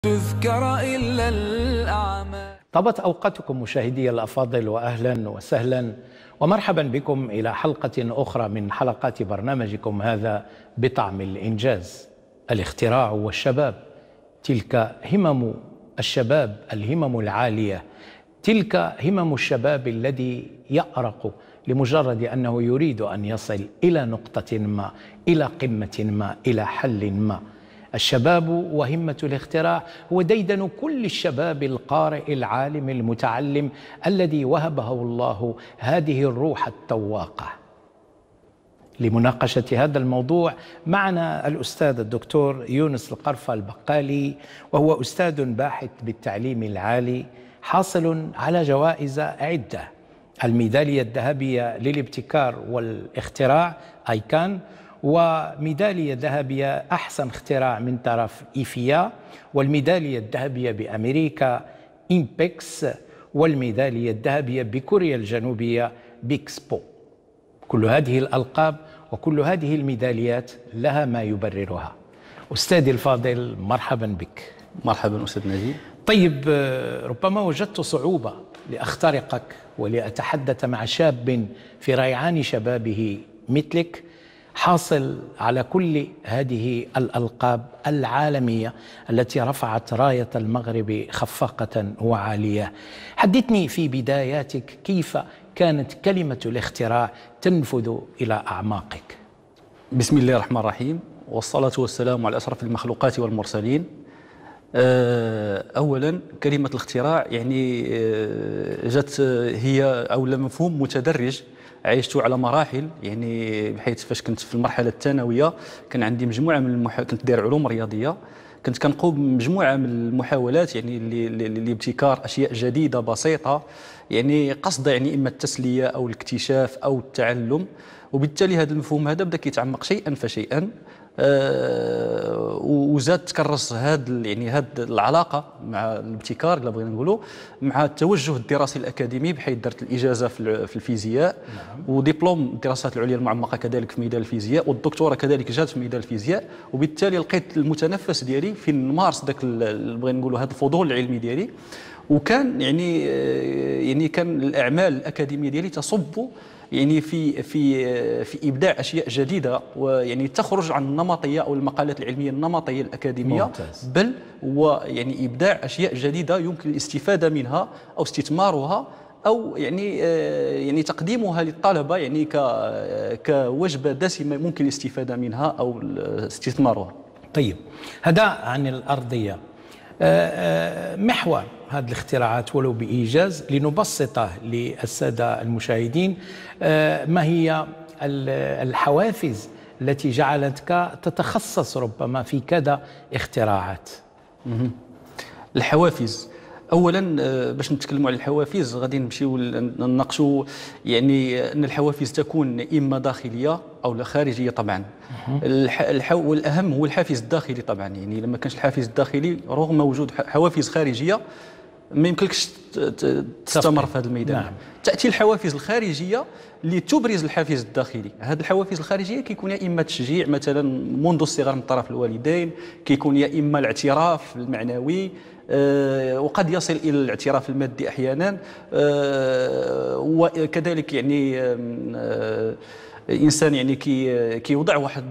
تذكر إلا الأعمال. طابت أوقاتكم مشاهدي الأفاضل، وأهلا وسهلا ومرحبا بكم إلى حلقة أخرى من حلقات برنامجكم هذا بطعم الإنجاز. الاختراع والشباب، تلك همم الشباب، الهمم العالية، تلك همم الشباب الذي يأرق لمجرد أنه يريد أن يصل إلى نقطة ما، إلى قمة ما، إلى حل ما. الشباب وهمة الاختراع هو ديدن كل الشباب القارئ العالم المتعلم الذي وهبه الله هذه الروح التواقة. لمناقشة هذا الموضوع معنا الأستاذ الدكتور يونس القرفة البقالي، وهو أستاذ باحث بالتعليم العالي حاصل على جوائز عدة: الميدالية الذهبية للابتكار والاختراع آيكان، وميدالية ذهبية أحسن اختراع من طرف إيفيا، والميدالية الذهبية بأمريكا إمبكس، والميدالية الذهبية بكوريا الجنوبية بيكسبو. كل هذه الألقاب وكل هذه الميداليات لها ما يبررها. أستاذي الفاضل، مرحبا بك. مرحبا أستاذ ناجي. طيب، ربما وجدت صعوبة لأخترقك ولأتحدث مع شاب في ريعان شبابه مثلك، حاصل على كل هذه الألقاب العالمية التي رفعت راية المغرب خفاقة وعالية. حدثني في بداياتك، كيف كانت كلمة الاختراع تنفذ إلى أعماقك؟ بسم الله الرحمن الرحيم، والصلاة والسلام على أشرف المخلوقات والمرسلين. أولا، كلمة الاختراع يعني جت هي أو مفهوم متدرج عشت على مراحل، يعني بحيث فاش كنت في المرحلة الثانوية كان عندي مجموعة من كنت داير علوم رياضية، كنت كنقوم بمجموعة من المحاولات يعني لابتكار أشياء جديدة بسيطة، يعني قصد يعني إما التسلية أو الاكتشاف أو التعلم. وبالتالي هذا المفهوم هذا بدأ يتعمق شيئا فشيئا، وزاد تكرس هاد العلاقه مع الابتكار، الا بغينا نقولوا، مع التوجه الدراسي الاكاديمي، بحيث درت الاجازه في الفيزياء. نعم. ودبلوم الدراسات العليا المعمقه كذلك في ميدان الفيزياء، والدكتوره كذلك جات في ميدان الفيزياء. وبالتالي لقيت المتنفس ديالي في نمارس ذاك بغينا نقولوا هذا الفضول العلمي ديالي. وكان يعني كان الاعمال الاكاديميه ديالي تصب يعني في ابداع اشياء جديده، ويعني تخرج عن النمطيه او المقالات العلميه النمطيه الاكاديميه. ممتاز. بل ويعني ابداع اشياء جديده يمكن الاستفاده منها او استثمارها، او يعني تقديمها للطلبه يعني كوجبه دسمه ممكن الاستفاده منها او استثمارها. طيب، هذا عن الارضيه. محور هذه الاختراعات ولو بإيجاز لنبسطه للسادة المشاهدين، ما هي الحوافز التي جعلتك تتخصص ربما في كذا اختراعات؟ الحوافز، اولا باش نتكلموا على الحوافز غادي نمشيو نناقشوا يعني ان الحوافز تكون اما داخليه او خارجيه طبعا. والاهم هو الحافز الداخلي طبعا، يعني لما كانش الحافز الداخلي رغم وجود حوافز خارجيه ما يمكنلكش تستمر في هذا الميدان. نعم. تاتي الحوافز الخارجيه اللي تبرز الحافز الداخلي. هذه الحوافز الخارجيه كيكون يا اما تشجيع مثلا منذ الصغر من طرف الوالدين، كيكون يا اما الاعتراف المعنوي، وقد يصل الى الاعتراف المادي احيانا، وكذلك يعني الانسان يعني كيوضع واحد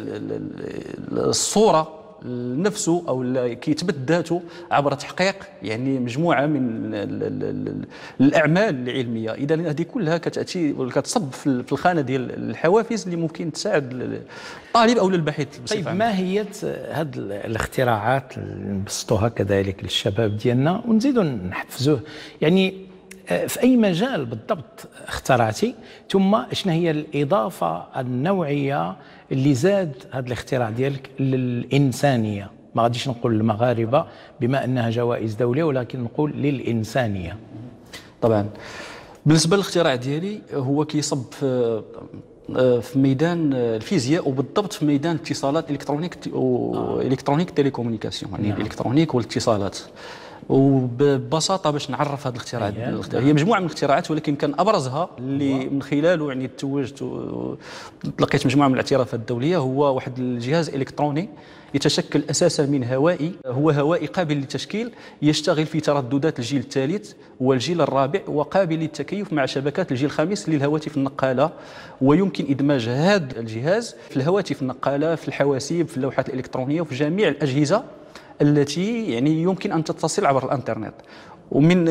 الصوره لنفسه او كيثبت ذاته عبر تحقيق يعني مجموعه من الاعمال العلميه. اذا هذه كلها كتاتي وكتصب في الخانه ديال الحوافز اللي ممكن تساعد الطالب او الباحث. طيب، ما هي هذه الاختراعات اللي نبسطوها كذلك للشباب ديالنا ونزيدوا نحفزوه؟ يعني في أي مجال بالضبط اخترعتي؟ ثم شنو هي الإضافة النوعية اللي زاد هذا الاختراع ديالك للإنسانية؟ ما غاديش نقول المغاربة بما أنها جوائز دولية، ولكن نقول للإنسانية. طبعا بالنسبة للاختراع ديالي هو كيصب في ميدان الفيزياء، وبالضبط في ميدان الاتصالات الإلكترونيك تيليكومونيكاسيون، يعني الإلكترونيك والاتصالات. وببساطه باش نعرف هذا الاختراع، هي مجموعه من الاختراعات، ولكن كان ابرزها اللي من خلاله يعني توجت وتلقيت مجموعه من الاعترافات الدوليه، هو واحد الجهاز الكتروني يتشكل اساسا من هوائي، هو هوائي قابل للتشكيل، يشتغل في ترددات الجيل الثالث والجيل الرابع، وقابل للتكيف مع شبكات الجيل الخامس للهواتف النقاله. ويمكن ادماج هذا الجهاز في الهواتف النقاله، في الحواسيب، في اللوحات الالكترونيه، وفي جميع الاجهزه التي يعني يمكن ان تتصل عبر الانترنت. ومن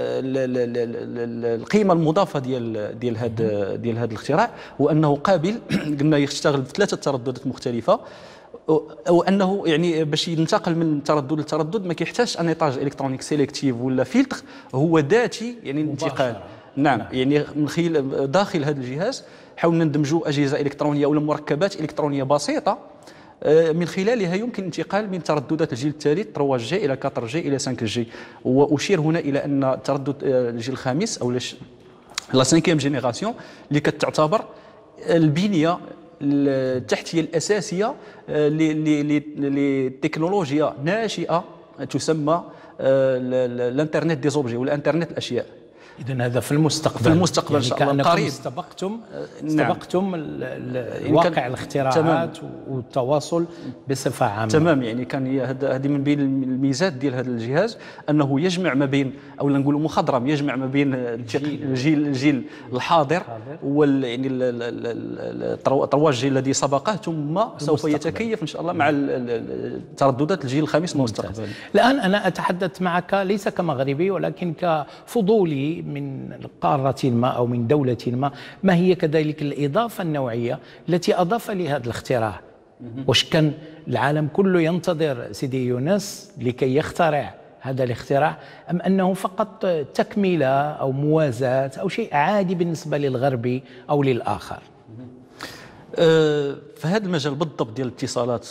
القيمه المضافه ديال هذا الاختراع هو انه قابل قلنا يشتغل بثلاثه ترددات مختلفه، وانه يعني باش ينتقل من تردد لتردد ما كيحتاجش ان يطاج الكترونيك سيليكتيف ولا فلتر، هو ذاتي يعني الانتقال. نعم يعني من خلال داخل هذا الجهاز حاولنا ندمجوا اجهزه الكترونيه ولا مركبات الكترونيه بسيطه، من خلالها يمكن الانتقال من ترددات الجيل الثالث 3G الى 4G الى 5G. واشير هنا الى ان تردد الجيل الخامس او لا 5 جينيراسيون اللي كتعتبر البنيه التحتيه الاساسيه لتكنولوجيا ناشئه تسمى الانترنت دي زوبجي ولا انترنت الاشياء. إذا هذا في المستقبل، في المستقبل يعني إن شاء الله قريب. استبقتم واقع الاختراعات والتواصل بصفة عامة. تمام، يعني كان هذه من بين الميزات ديال هذا الجهاز أنه يجمع ما بين، أو نقولوا مخضرم، يجمع ما بين الجيل الحاضر يعني الترواج الذي سبقه، ثم سوف يتكيف إن شاء الله مع ترددات الجيل الخامس المستقبلي. الآن أنا أتحدث معك ليس كمغربي ولكن كفضولي من قارة ما أو من دولة ما هي كذلك الإضافة النوعية التي أضاف لهذا الاختراع؟ وش كان العالم كله ينتظر سيدي يونس لكي يخترع هذا الاختراع، أم أنه فقط تكملة أو موازاة أو شيء عادي بالنسبة للغربي أو للآخر؟ في هذا المجال بالضبط ديال الاتصالات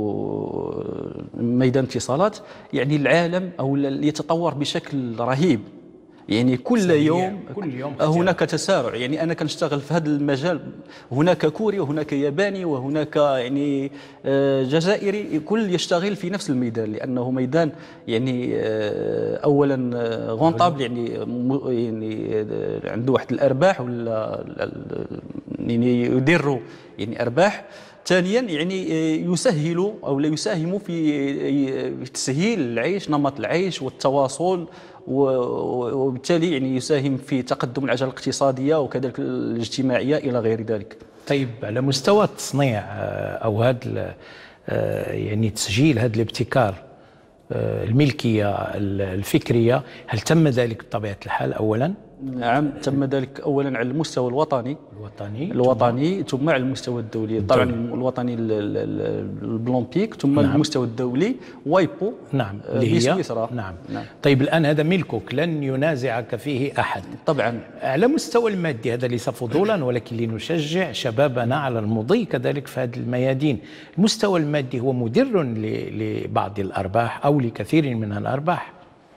وميدان الاتصالات، يعني العالم أو يتطور بشكل رهيب، يعني كل يوم هناك تسارع. يعني أنا كنشتغل في هذا المجال، هناك كوري وهناك ياباني وهناك يعني جزائري، كل يشتغل في نفس الميدان، لأنه ميدان يعني أولا غونطابل، يعني عنده واحد الأرباح ولا يعني يديروا يعني أرباح. ثانيا يعني يسهل أو لا يساهم في تسهيل العيش، نمط العيش والتواصل، وبالتالي يعني يساهم في تقدم العجله الاقتصاديه وكذلك الاجتماعيه الى غير ذلك. طيب على مستوى التصنيع او هذا يعني تسجيل هذا الابتكار، الملكيه الفكريه، هل تم ذلك بطبيعه الحال اولا؟ نعم تم ذلك اولا على المستوى الوطني ثم على المستوى الدولي. طبعا الوطني البلومبيك، ثم نعم. المستوى الدولي وايبو، نعم اللي هي سويسرا. نعم. طيب الان هذا ملكك، لن ينازعك فيه احد طبعا. على مستوى المادي هذا ليس فضولا ولكن لنشجع شبابنا على المضي كذلك في هذه الميادين. المستوى المادي هو مدر لبعض الارباح او لكثير من الارباح؟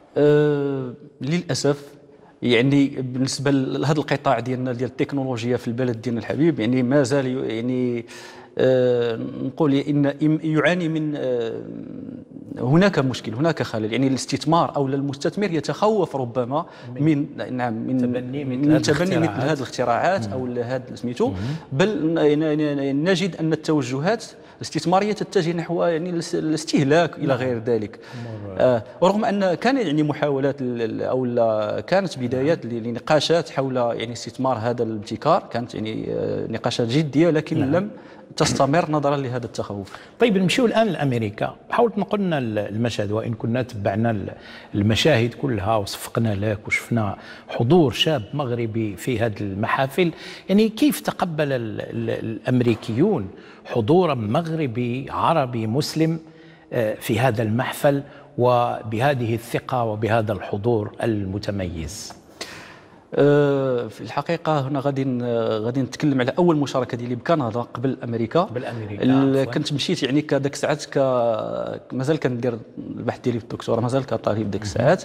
للاسف يعني بالنسبه لهذا القطاع ديالنا ديال التكنولوجيا في البلد ديالنا الحبيب، يعني ما زال يعني نقول ان يعاني من هناك مشكل، هناك خلل. يعني الاستثمار او المستثمر يتخوف ربما من من تبني مثل هذه الاختراعات او هذا سميتو، بل نجد ان التوجهات الاستثماريه تتجه نحو يعني الاستهلاك الى غير ذلك. ورغم ان كان يعني محاولات او كانت بدايات لنقاشات حول يعني استثمار هذا الابتكار، كانت يعني نقاشات جديه، لكن لم تستمر نظرا لهذا التخوف. طيب نمشيو الان لامريكا، حاولت نقلنا المشهد وان كنا تبعنا المشاهد كلها وصفقنا لك وشفنا حضور شاب مغربي في هذه المحافل، يعني كيف تقبل الامريكيون حضورا مغربي عربي مسلم في هذا المحفل وبهذه الثقة وبهذا الحضور المتميز؟ في الحقيقة هنا غادي نتكلم على أول مشاركة ديالي بكندا قبل أمريكا. كنت مشيت يعني كذاك الساعات مازال كندير البحث ديالي في الدكتوراه، مازال كطالب ديك الساعات.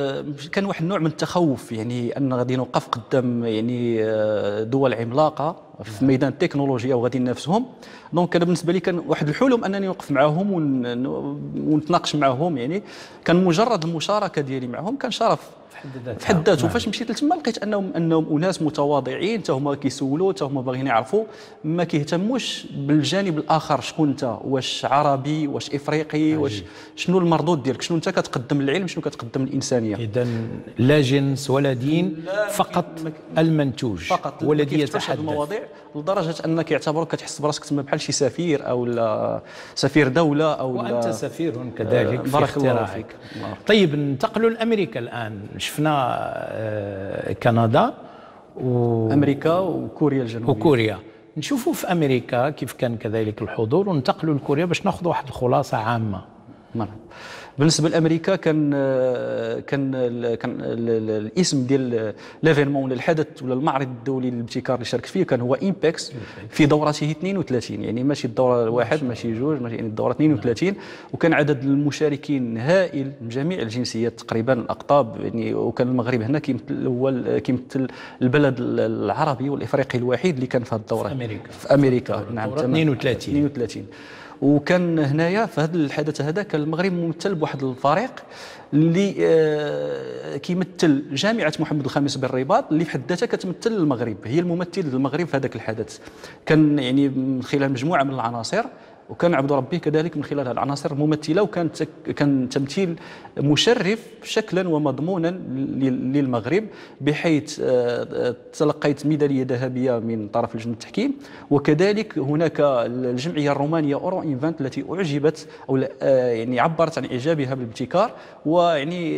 كان واحد النوع من التخوف، يعني أن غادي نوقف قدام يعني دول عملاقة في ميدان التكنولوجيا وغادي ننافسهم. دونك انا بالنسبه لي كان واحد الحلم انني نوقف معاهم ونتناقش معاهم، يعني كان مجرد المشاركه ديالي معاهم كان شرف في حد ذاته. فاش مشيت لتما لقيت انهم اناس متواضعين، حتى هما كيسولوا، حتى هما باغيين يعرفوا، ما كيهتموش بالجانب الاخر. شكون انت؟ واش عربي؟ واش افريقي؟ واش شنو المردود ديالك؟ شنو انت كتقدم للعلم؟ شنو كتقدم للانسانيه؟ اذا لا جنس ولا دين، فقط المنتوج فقط هو الذي يتحدث. المواضيع لدرجه انك يعتبروك كتحس براسك تما بحال شي سفير او سفير دوله او وانت سفير كذلك في بارك الله اختراعك. فيك. طيب ننتقلوا لامريكا الان. شفنا كندا امريكا وكوريا الجنوبيه وكوريا. نشوفوا في امريكا كيف كان كذلك الحضور، وننتقلوا لكوريا باش ناخذ واحد الخلاصه عامه. مرحبا. بالنسبه لامريكا كان الاسم ديال ليفينمون ولا الحدث ولا المعرض الدولي للابتكار اللي شاركت فيه كان هو امباكس في دورته 32، يعني ماشي الدوره الواحد، ماشي جوج، ماشي، يعني الدوره 32. وكان عدد المشاركين هائل من جميع الجنسيات تقريبا، الاقطاب، يعني. وكان المغرب هنا كيمثل البلد العربي والافريقي الوحيد اللي كان في هذه الدوره في امريكا. نعم، 32. وكان هنايا في هذا الحدث هذا كان المغرب ممثل بواحد الفريق اللي كيمثل جامعه محمد الخامس بالرباط، اللي في حد ذاتها كتمثل المغرب، هي الممثل للمغرب في هذاك الحدث. كان يعني من خلال مجموعه من العناصر، وكان عبد ربي كذلك من خلال العناصر الممثله، وكان تمثيل مشرف شكلا ومضمونا للمغرب، بحيث تلقيت ميداليه ذهبيه من طرف لجنه التحكيم. وكذلك هناك الجمعيه الرومانيه اورو انفنت التي اعجبت او يعني عبرت عن اعجابها بالابتكار، ويعني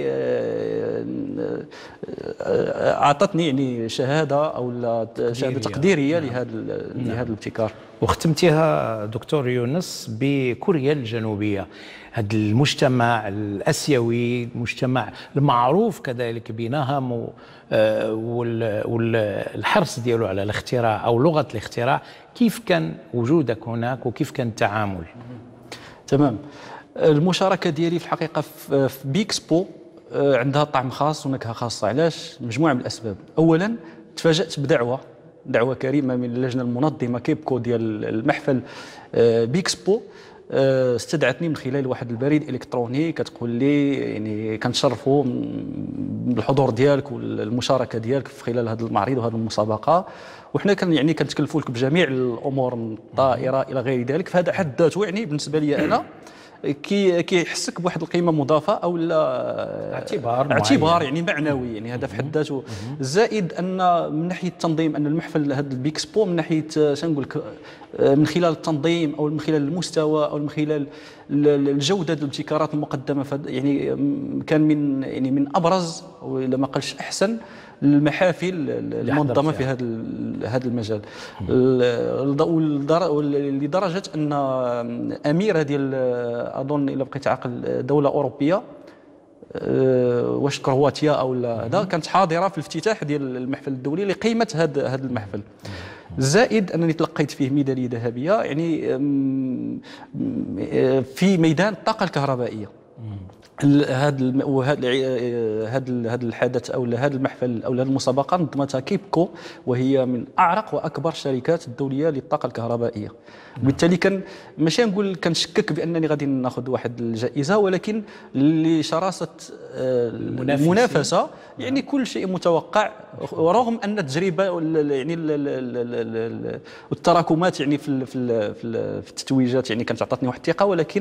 اعطتني يعني شهاده او شهاده تقديريه لهذا الابتكار. واختمتها دكتور يونس بكوريا الجنوبية، هذا المجتمع الآسيوي، المجتمع المعروف كذلك بنهم والحرص ديالو على الاختراع أو لغة الاختراع. كيف كان وجودك هناك وكيف كان التعامل؟ تمام. المشاركة ديالي في الحقيقة في بيكسبو عندها طعم خاص ونكهة خاصة. علاش؟ مجموعة من الأسباب. أولا تفاجأت دعوة كريمة من اللجنة المنظمة كيبكو ديال المحفل بيكسبو، استدعتني من خلال واحد البريد الكتروني كتقول لي يعني كنتشرفوا بالحضور ديالك والمشاركه ديالك في خلال هذا المعرض وهذه المسابقه، وحنا كنتكلفوا لك بجميع الامور من الطائره الى غير ذلك. فهذا حد ذاته يعني بالنسبه لي انا كيحسك بواحد القيمه مضافه او لا اعتبار يعني معنوي، يعني هذا في حد ذاته. زائد ان من ناحيه التنظيم، ان المحفل هذا البيكسبو من ناحيه شنقول لك من خلال التنظيم او من خلال المستوى او من خلال الجوده الابتكارات المقدمه، يعني كان من ابرز ولا ما قالش احسن المحافل المنظمه في هذا المجال، لدرجه ان اميره ديال اظن الا بقيت عاقل دوله اوروبيه، واش كرواتيا او هذا، كانت حاضره في الافتتاح ديال المحفل الدولي لقيمه هذا المحفل. زائد انني تلقيت فيه ميداليه ذهبيه يعني في ميدان الطاقه الكهربائيه. هذا الحدث او هذا المحفل او هذه المسابقه نظمتها كيبكو، وهي من اعرق واكبر الشركات الدوليه للطاقه الكهربائيه. وبالتالي كان ماشي نقول كنشكك بانني غادي ناخذ واحد الجائزه، ولكن لشراسه المنافسه يعني كل شيء متوقع، ورغم ان التجربه يعني التراكمات يعني في التتويجات يعني كانت عطاتني واحد الثقه، ولكن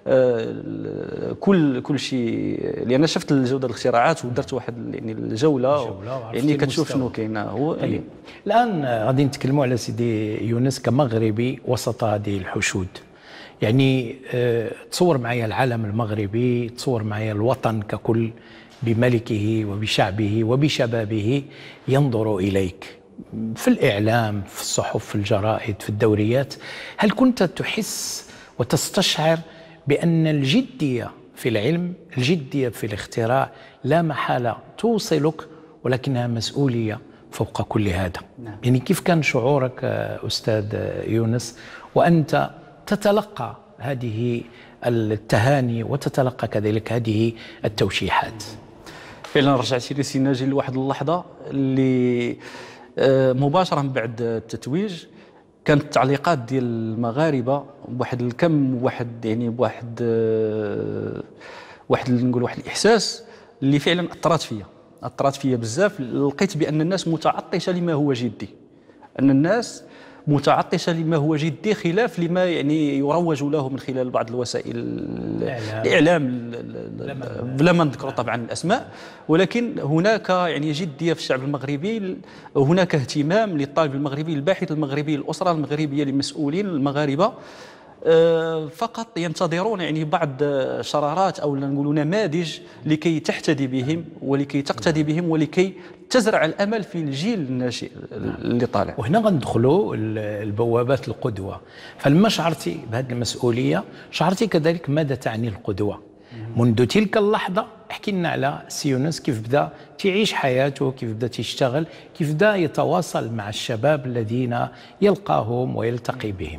كل شيء لان شفت الجوده الاختراعات ودرت واحد يعني الجوله يعني كتشوف شنو كاين. هو طيب الان غادي نتكلموا على سيدي يونس كمغربي وسط هذه الحشود. يعني تصور معايا العالم المغربي، تصور معايا الوطن ككل بملكه وبشعبه وبشبابه ينظر إليك في الإعلام، في الصحف، في الجرائد، في الدوريات. هل كنت تحس وتستشعر بأن الجدية في العلم، الجدية في الاختراع لا محالة توصلك، ولكنها مسؤولية فوق كل هذا؟ نعم. يعني كيف كان شعورك أستاذ يونس وأنت تتلقى هذه التهاني وتتلقى كذلك هذه التوشيحات؟ فعلا رجعتي لي سي ناجي لواحد اللحظه اللي مباشره من بعد التتويج كانت التعليقات ديال المغاربه بواحد الكم، واحد يعني بواحد نقول واحد الاحساس اللي فعلا اثرت فيا بزاف. لقيت بان الناس متعطشه لما هو جدي، ان الناس متعطشه لما هو جدي خلاف لما يعني يروج له من خلال بعض الوسائل الاعلام، بلا ما نذكر طبعا الاسماء. ولكن هناك يعني جديه في الشعب المغربي، هناك اهتمام للطالب المغربي، الباحث المغربي، الاسره المغربيه، للمسؤولين المغاربه فقط ينتظرون يعني بعض شرارات او نقولوا نماذج لكي تحتدي بهم ولكي تقتدي بهم ولكي تزرع الامل في الجيل الناشئ اللي طالع. وهنا غندخلوا البوابات القدوه. فلما شعرتي بهذه المسؤوليه شعرتي كذلك ماذا تعني القدوه؟ منذ تلك اللحظه احكي لنا على سي يونس، كيف بدا تعيش حياته، كيف بدا تشتغل، كيف بدا يتواصل مع الشباب الذين يلقاهم ويلتقي بهم.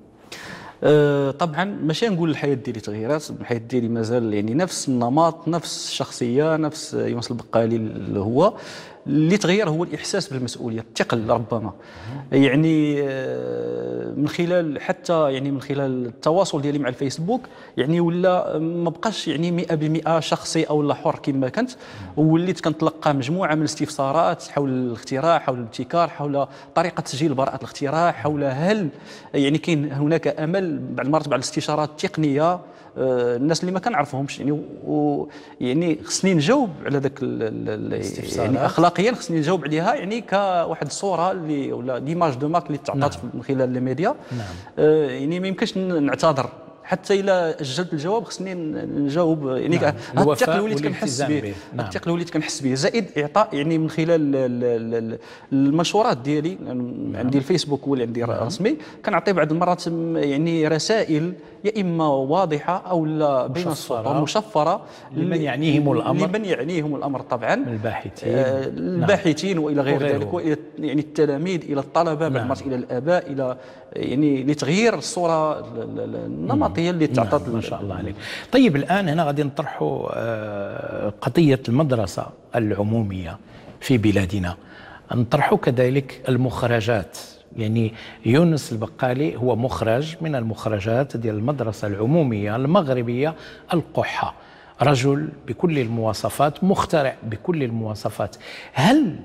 طبعا ماشي نقول الحياه ديالي تغيرات، الحياه ديالي مازال يعني نفس النمط، نفس الشخصيه، نفس يونس البقالي اللي هو. اللي تغير هو الاحساس بالمسؤوليه، الثقل ربما. يعني من خلال حتى يعني من خلال التواصل ديالي مع الفيسبوك يعني ولا ما بقاش يعني 100% شخصي او لا حر كما كنت، وليت كنتلقى مجموعه من الاستفسارات حول الاختراع، حول الابتكار، حول طريقه تسجيل براءه الاختراع، حول هل يعني كاين هناك امل بعض المرات بعض الاستشارات التقنيه الناس اللي ما كنعرفهمش يعني يعني خصني نجاوب على ذاك يعني اخلاقيا خصني نجاوب عليها يعني كواحد الصوره اللي ولا ديماج دو مارك اللي تعطات من خلال الميديا. يعني ما يمكنش نعتذر حتى الا اجلت الجواب خصني نجاوب يعني الثقل اللي وليت كنحس به، الثقل اللي وليت كنحس به، زائد اعطاء يعني من خلال المنشورات ديالي عندي الفيسبوك هو اللي عندي رسمي، كنعطي بعض المرات يعني رسائل يا اما واضحه او لا بين السطور مشفره لمن يعنيهم الامر طبعا من الباحثين والى غير ذلك، والى يعني التلاميذ، الى الطلبه، بعض المرات الى الاباء، الى يعني لتغيير الصوره النمطيه اللي تعطت. ما شاء الله عليك. طيب الان هنا غادي نطرحوا قضيه المدرسه العموميه في بلادنا، نطرحوا كذلك المخرجات. يعني يونس البقالي هو مخرج من المخرجات ديال المدرسة العمومية المغربية القحة، رجل بكل المواصفات، مخترع بكل المواصفات. هل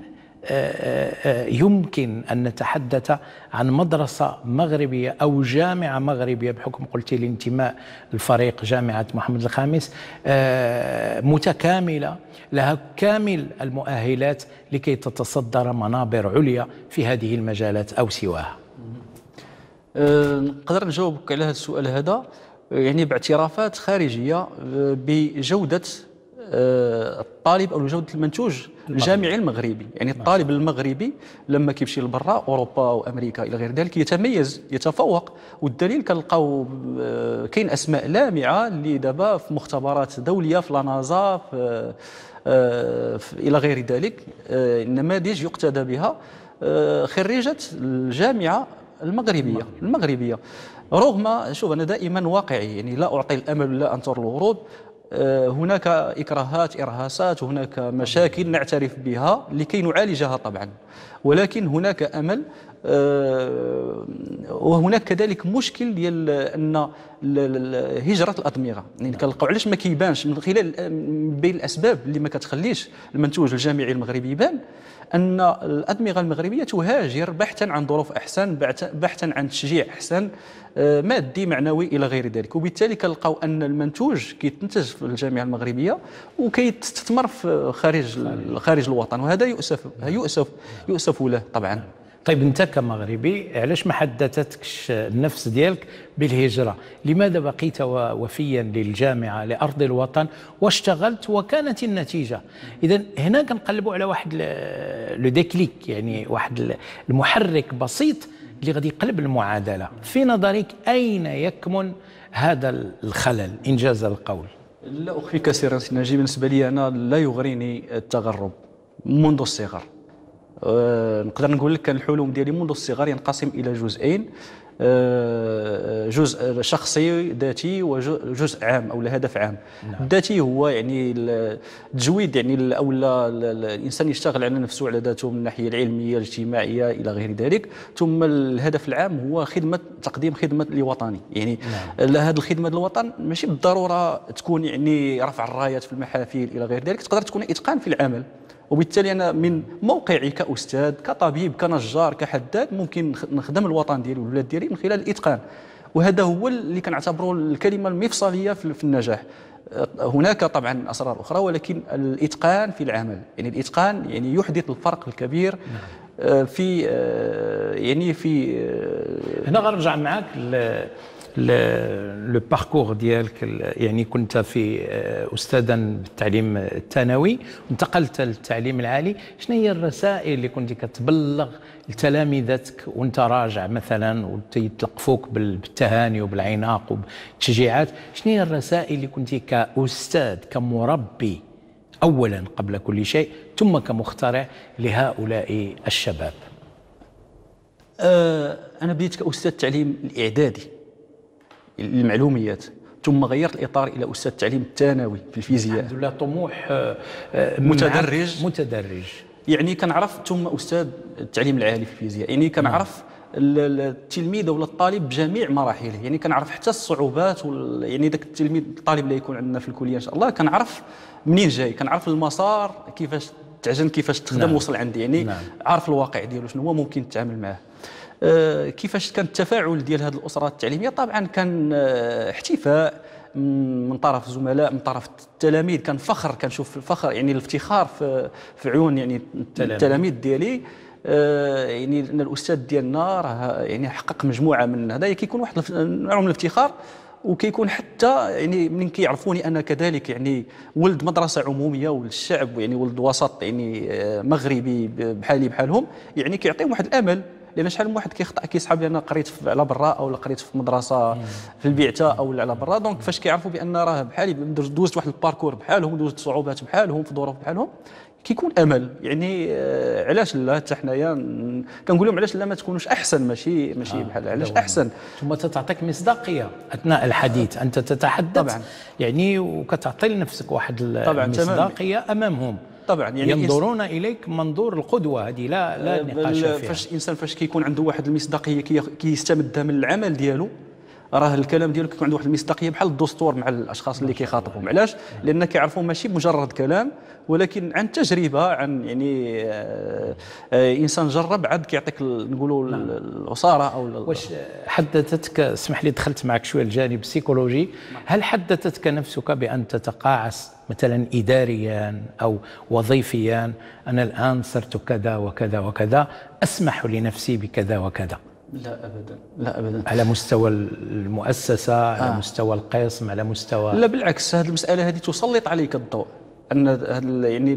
يمكن أن نتحدث عن مدرسة مغربية أو جامعة مغربية بحكم قلت الانتماء الفريق جامعة محمد الخامس متكاملة لها كامل المؤهلات لكي تتصدر منابر عليا في هذه المجالات أو سواها؟ نقدر نجاوبك على هذا السؤال هذا يعني باعترافات خارجية بجودة الطالب او جوده المنتوج الجامعي المغربي. يعني الطالب المغربي لما كيمشي لبرا اوروبا وامريكا الى غير ذلك يتميز يتفوق، والدليل كنلقاو كاين اسماء لامعه اللي دابا في مختبرات دوليه في لانازا في الى غير ذلك، النماذج يقتدى بها خريجه الجامعه المغربيه. رغم شوف انا دائما واقعي يعني لا اعطي الامل ولا انتظر الورود، هناك إكراهات إرهاصات، هناك مشاكل نعترف بها لكي نعالجها طبعا، ولكن هناك أمل. وهناك كذلك مشكل ديال أن هجرة الأدمغة، يعني كنلقاو علاش ما كيبانش من خلال بين الأسباب اللي ما كتخليش المنتوج الجامعي المغربي يبان، أن الأدمغة المغربية تهاجر بحثا عن ظروف أحسن، بحثا عن تشجيع أحسن مادي معنوي إلى غير ذلك، وبالتالي كنلقاو أن المنتوج كيتنتج في الجامعة المغربية وكيتستثمر في خارج الوطن، وهذا يؤسف له طبعا. طيب انت كمغربي علاش ما حدثتكش النفس ديالك بالهجره؟ لماذا بقيت وفيا للجامعه لارض الوطن واشتغلت وكانت النتيجه؟ اذا هنا كنقلبوا على واحد لو ديكليك، يعني واحد المحرك بسيط اللي غادي يقلب المعادله. في نظرك اين يكمن هذا الخلل انجاز القول؟ لا اخفيك سرا سي نجيب، بالنسبه لي انا لا يغريني التغرب منذ الصغر. نقدر نقول لك كان الحلم ديالي منذ الصغر ينقسم الى جزئين. جزء شخصي ذاتي وجزء عام او هدف عام. الذاتي هو يعني التجويد، يعني او الانسان يشتغل على نفسه على ذاته من الناحيه العلميه الاجتماعيه الى غير ذلك. ثم الهدف العام هو تقديم خدمه لوطني، يعني هذه الخدمه للوطن ماشي بالضروره تكون يعني رفع الرايات في المحافل الى غير ذلك، تقدر تكون اتقان في العمل. وبالتالي انا من موقعي كاستاذ كطبيب كنجار كحداد ممكن نخدم الوطن ديالي والبلاد ديالي من خلال الاتقان، وهذا هو اللي كنعتبره الكلمه المفصليه في النجاح. هناك طبعا اسرار اخرى، ولكن الاتقان في العمل، يعني الاتقان يعني يحدث الفرق الكبير في يعني في هنا غنرجع معك لو باركور ديالك. يعني كنت في استاذا بالتعليم الثانوي وانتقلت للتعليم العالي، شنو هي الرسائل اللي كنت كتبلغ لتلامذتك وانت راجع مثلا ويتلقفوك بالتهاني وبالعناق وبالتشجيعات؟ شنو هي الرسائل اللي كنت كاستاذ كمربي اولا قبل كل شيء ثم كمخترع لهؤلاء الشباب؟ انا بديت كاستاذ تعليم الاعدادي المعلوميات، ثم غيرت الاطار الى استاذ تعليم الثانوي في الفيزياء. الحمد لله، طموح متدرج. يعني كنعرف، ثم استاذ التعليم العالي في الفيزياء، يعني كنعرف التلميذ ولا الطالب بجميع مراحله، يعني كنعرف حتى الصعوبات يعني ذاك التلميذ الطالب اللي يكون عندنا في الكليه ان شاء الله كنعرف منين جاي، كنعرف المسار كيفاش تعجن كيفاش تخدم وصل عندي، يعني عارف الواقع ديالو شنو هو ممكن تتعامل معاه. كيفاش كان التفاعل ديال هذه الاسرات التعليميه؟ طبعا كان احتفاء من طرف الزملاء، من طرف التلاميذ، كان فخر، كنشوف الفخر يعني الافتخار في عيون يعني التلاميذ ديالي. يعني ان الاستاذ ديالنا راه يعني حقق مجموعه من هذا، كيكون واحد نوع من الافتخار. وكيكون حتى يعني من كيعرفوني انا كذلك يعني ولد مدرسه عموميه، ولد الشعب، يعني ولد وسط يعني مغربي بحالي بحالهم، يعني كيعطيهم واحد الامل. لان شحال من واحد كيخطا كيصحاب لي انا قريت على برا او قريت في مدرسه في البعثه او على برا، دونك فاش كيعرفوا بان راه بحالي دوزت واحد الباركور بحالهم، دوزت صعوبات بحالهم في ظروف بحالهم، كيكون امل. يعني علاش لا حتى حنايا كنقول لهم علاش لا ما تكونوش احسن، ماشي بحال علاش احسن. ثم تعطيك مصداقيه اثناء الحديث، انت تتحدث طبعا يعني وكتعطي لنفسك واحد المصداقيه امامهم طبعا، يعني ينظرون اليك منظور القدوه. هذه لا نقاش فيها. فاش الانسان فاش كيكون عنده واحد المصداقيه كيستمدها من العمل ديالو، راه الكلام ديالو كيكون عنده واحد المصداقيه بحال الدستور مع الاشخاص اللي كيخاطبهم. علاش؟ لان كيعرفوا ماشي مجرد كلام، ولكن عن تجربه، عن يعني انسان جرب عاد كيعطيك نقولوا العصاره او واش حدثتك، اسمح لي دخلت معك شويه الجانب السيكولوجي، هل حدثتك نفسك بان تتقاعس مثلا اداريا او وظيفيا؟ انا الان صرت كذا وكذا وكذا، اسمح لنفسي بكذا وكذا؟ لا ابدا، لا ابدا. على مستوى المؤسسه، على مستوى القسم، على مستوى، لا بالعكس، هذه المساله هذه تسلط عليك الضوء، ان يعني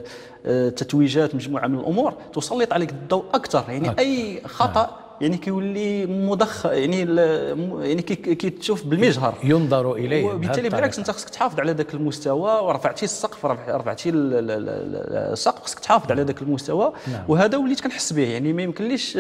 التتويجات مجموعه من الامور تسلط عليك الضوء اكثر. يعني اي خطا يعني كيولي مضخ، يعني كيتشوف بالمجهر، ينظر اليه، وبالتالي بالعكس انت خصك تحافظ على ذاك المستوى، ورفعتي السقف، رفعتي السقف، خصك تحافظ على ذاك المستوى. وهذا وليت كنحس به، يعني ما يمكنليش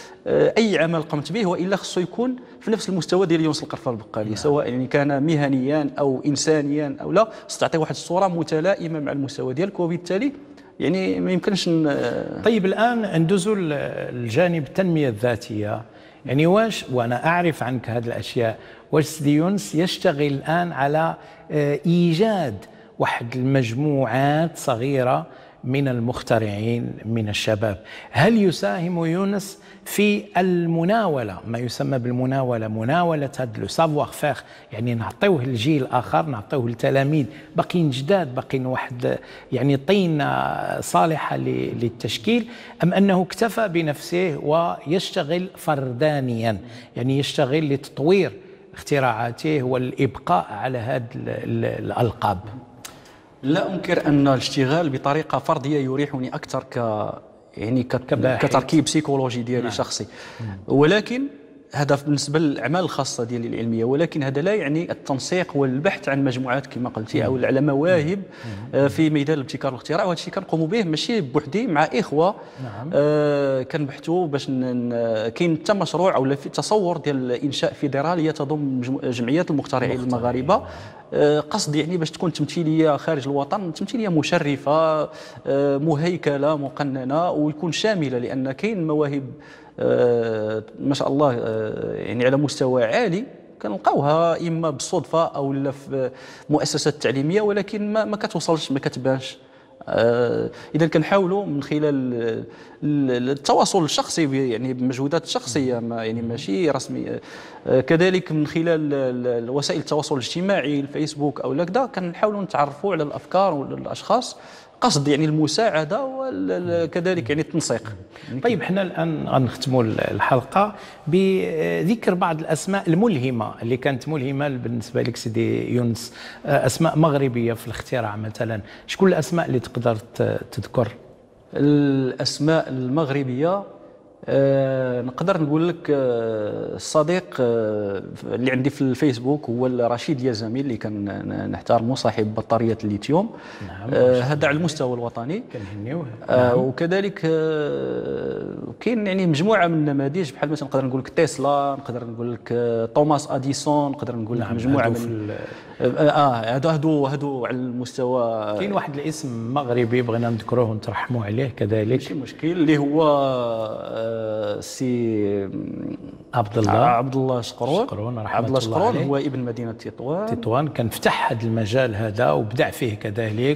اي عمل قمت به والا خصو يكون في نفس المستوى ديال يونس القرفه البقالي، سواء يعني كان مهنيا او انسانيا او لا، خصك تعطي واحد الصوره متلائمه مع المستوى ديالك، وبالتالي يعني ما يمكنش طيب الآن ندوزوا الجانب التنمية الذاتية. يعني واش، وأنا أعرف عنك هذه الأشياء، واش سيدي يونس يشتغل الآن على إيجاد واحد المجموعات صغيرة من المخترعين من الشباب؟ هل يساهم يونس في المناولة، ما يسمى بالمناولة، مناولة هذا لو سافوار فير، يعني نعطيوه للجيل الآخر، نعطيوه للتلاميذ باقيين جداد، باقيين واحد يعني طينة صالحة للتشكيل، أم أنه اكتفى بنفسه ويشتغل فردانيا، يعني يشتغل لتطوير اختراعاته والإبقاء على هذه الألقاب؟ لا أنكر أن الاشتغال بطريقة فردية يريحني أكثر يعني كتركيب سيكولوجي ديالي شخصي، ولكن هذا بالنسبه للاعمال الخاصه ديالي العلميه، ولكن هذا لا يعني التنسيق والبحث عن مجموعات كما قلتي او على مواهب في ميدان الابتكار والاختراع. وهذا الشيء كنقوموا به ماشي بوحدي، مع اخوه. نعم. كنبحثوا باش كاين حتى مشروع او في تصور ديال انشاء فيدراليه تضم جمعيات المخترعين المغاربه. قصد يعني باش تكون تمثيليه خارج الوطن، تمثيليه مشرفه مهيكله مقننه ويكون شامله، لان كاين مواهب ما شاء الله يعني على مستوى عالي كنلقاوها اما بالصدفه او لا في مؤسسات تعليميه، ولكن ما كتوصلش ما كتبانش. اذا كنحاولوا من خلال التواصل الشخصي يعني بمجهودات شخصيه يعني ماشي رسمي، كذلك من خلال وسائل التواصل الاجتماعي الفيسبوك او هكذا كنحاولوا نتعرفوا على الافكار والاشخاص، قصد يعني المساعده وكذلك يعني التنسيق. طيب احنا الان غنختموا الحلقه بذكر بعض الاسماء الملهمه اللي كانت ملهمه بالنسبه لك سيدي يونس، اسماء مغربيه في الاختراع مثلا. شكون الاسماء اللي تقدر تذكر؟ الاسماء المغربيه نقدر نقول لك الصديق اللي عندي في الفيسبوك هو رشيد يزامي اللي كان نحترمه، صاحب بطاريه الليثيوم. نعم. هذا على المستوى الوطني كنهنيوه. وكذلك كاين يعني مجموعه من النماذج، بحال مثلا نقدر نقول لك تسلا، نقدر نقول لك توماس اديسون، نقدر نقول لك مجموعه من هادو على المستوى. كاين واحد الاسم مغربي بغينا نذكروه ونترحموا عليه كذلك، ماشي مشكل، اللي هو سي عبد الله شقرون عبد الله شقرون هو ابن مدينه تطوان. كان فتح هذا المجال هذا وبدع فيه كذلك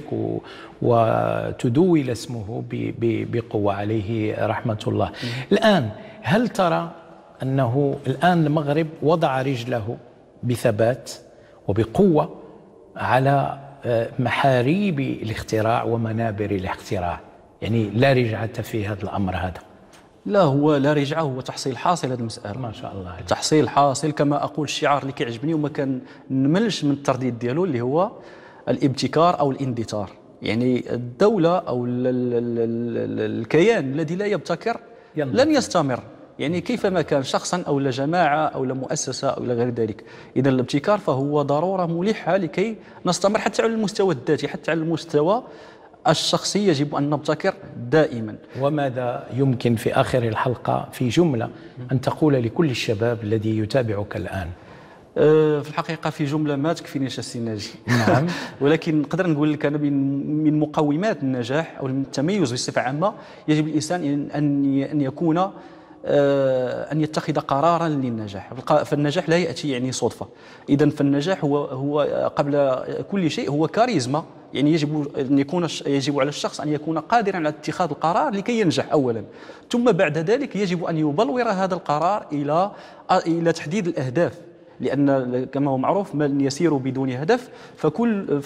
وتدول اسمه بقوه عليه رحمه الله. الان هل ترى انه الان المغرب وضع رجله بثبات وبقوه على محاريب الاختراع ومنابر الاختراع، يعني لا رجعة في هذا الأمر هذا؟ لا، هو لا رجعة، هو تحصيل حاصل هذه المسألة. ما شاء الله عليك. تحصيل حاصل كما أقول، الشعار اللي كيعجبني وما كنملش من الترديد ديالو اللي هو الابتكار أو الاندثار. يعني الدولة أو الكيان الذي لا يبتكر لن يستمر، يعني كيفما كان شخصا أو جماعة أو مؤسسة أو غير ذلك. إذا الابتكار فهو ضرورة ملحة لكي نستمر، حتى على المستوى الذاتي، حتى على المستوى الشخصي يجب أن نبتكر دائما. وماذا يمكن في آخر الحلقة في جملة أن تقول لكل الشباب الذي يتابعك الآن؟ في الحقيقة في جملة ما تكفينيش السي ناجي. نعم. ولكن نقدر نقول لك أنا من مقومات النجاح أو التميز بصفة عامة، يجب الإنسان أن يكون أن يتخذ قرارا للنجاح. فالنجاح لا يأتي يعني صدفة. إذا فالنجاح هو قبل كل شيء هو كاريزما، يعني يجب على الشخص أن يكون قادرا على اتخاذ القرار لكي ينجح أولا، ثم بعد ذلك يجب أن يبلور هذا القرار إلى تحديد الأهداف، لأن كما هو معروف من يسير بدون هدف فكل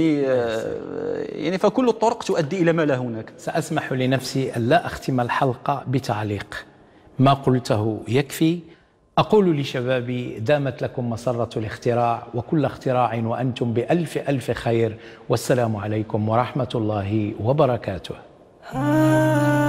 الطرق تؤدي إلى ما لا هناك. سأسمح لنفسي أن لا أختم الحلقة بتعليق، ما قلته يكفي. أقول لشبابي دامت لكم مسرة الاختراع، وكل اختراع وأنتم بألف ألف خير، والسلام عليكم ورحمة الله وبركاته.